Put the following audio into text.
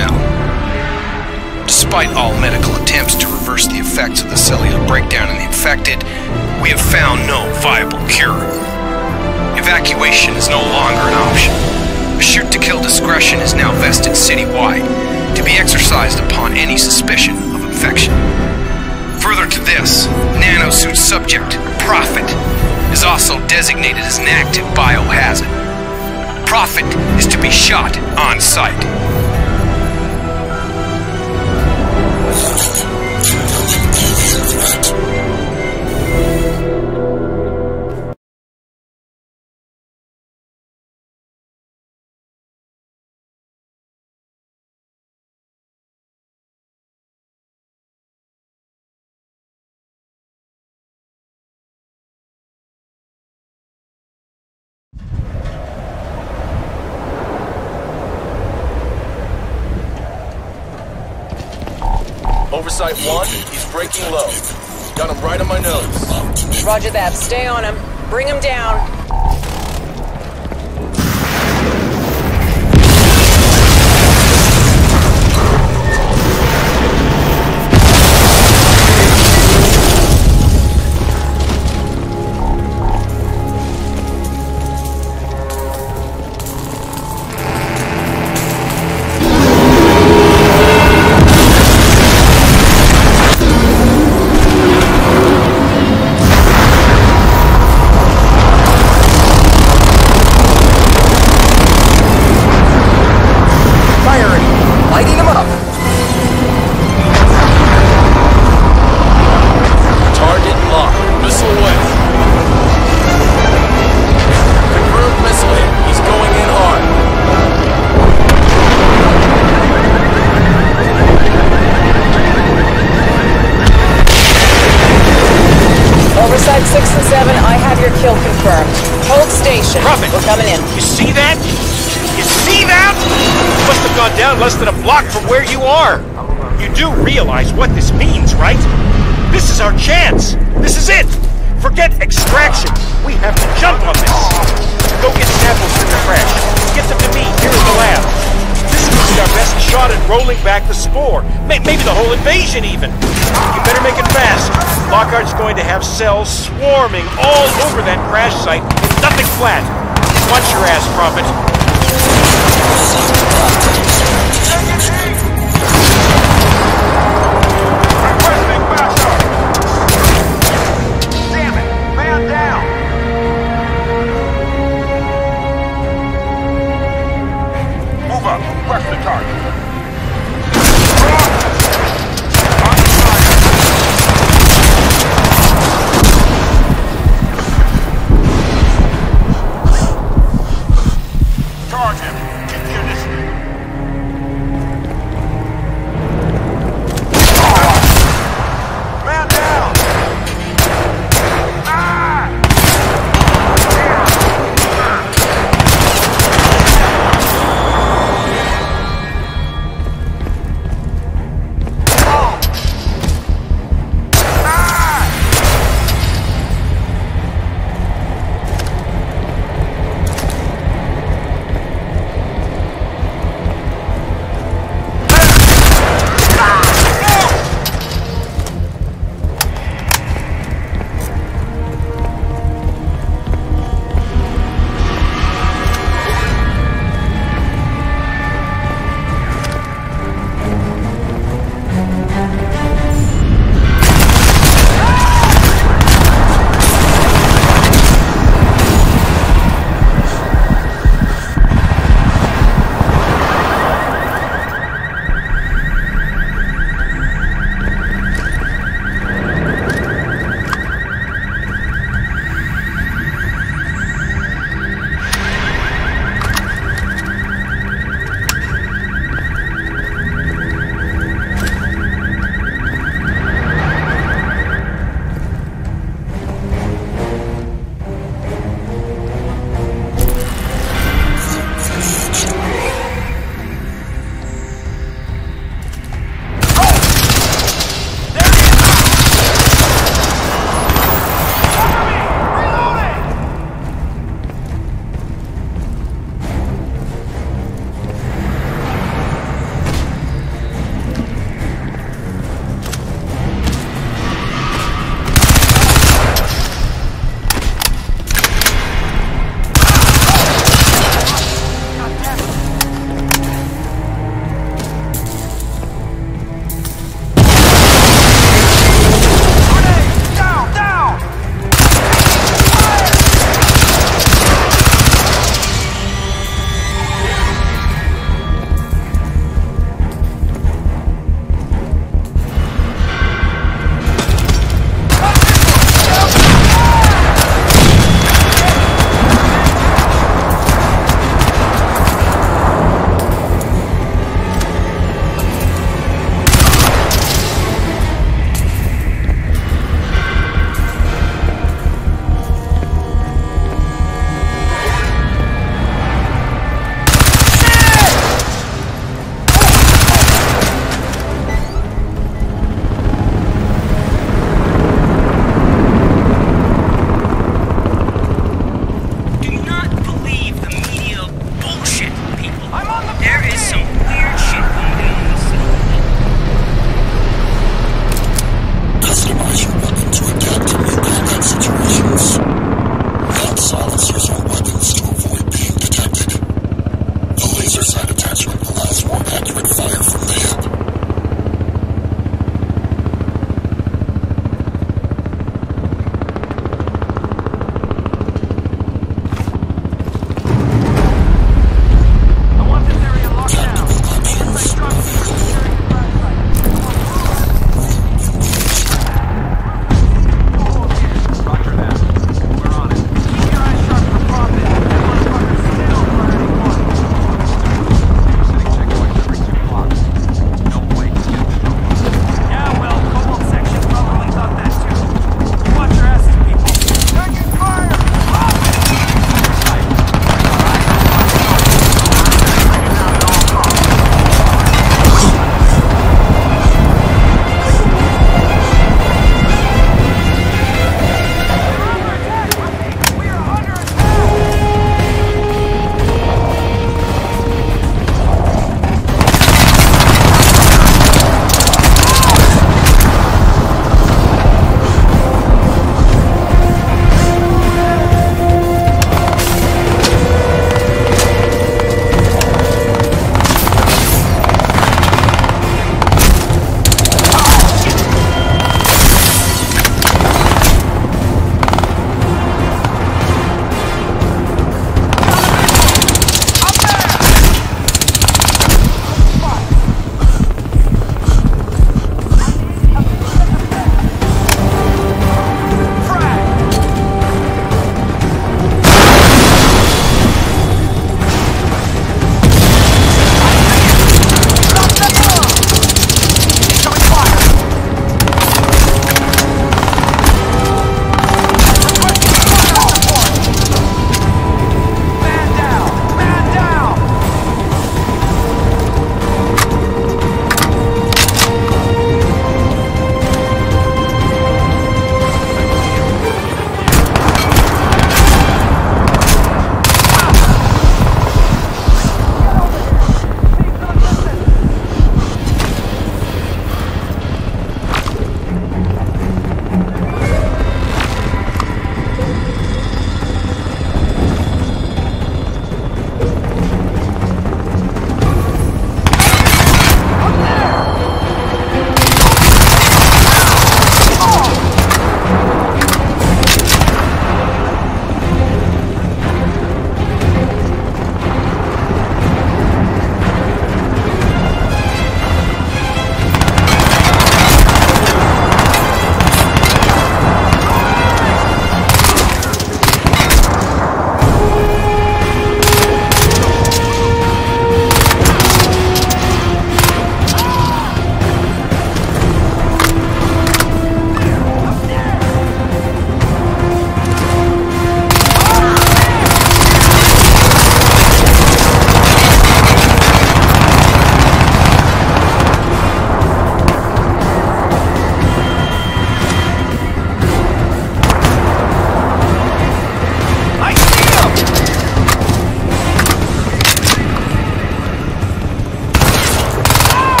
personnel. Despite all medical attempts to reverse the effects of the cellular breakdown in the infected, we have found no viable cure. Evacuation is no longer an option. A shoot-to-kill discretion is now vested citywide, to be exercised upon any suspicion of infection. Further to this, nanosuit subject, Prophet, is also designated as an active biohazard. Prophet is to be shot on sight. Oversight 1, he's breaking low. Got him right on my nose. Roger that. Stay on him. Bring him down. Oversight 6 and 7, I have your kill confirmed. Hold station. Prophet! We're coming in. You see that? You see that? It must have gone down less than a block from where you are. You do realize what this means, right? This is our chance. This is it. Forget extraction. We have to jump on this. Go get samples from the crash. Get them to me here in the lab. This is our best shot at rolling back the spore. Maybe the whole invasion, even. You better make it fast. Lockhart's going to have cells swarming all over that crash site with nothing flat. Watch your ass, Prophet.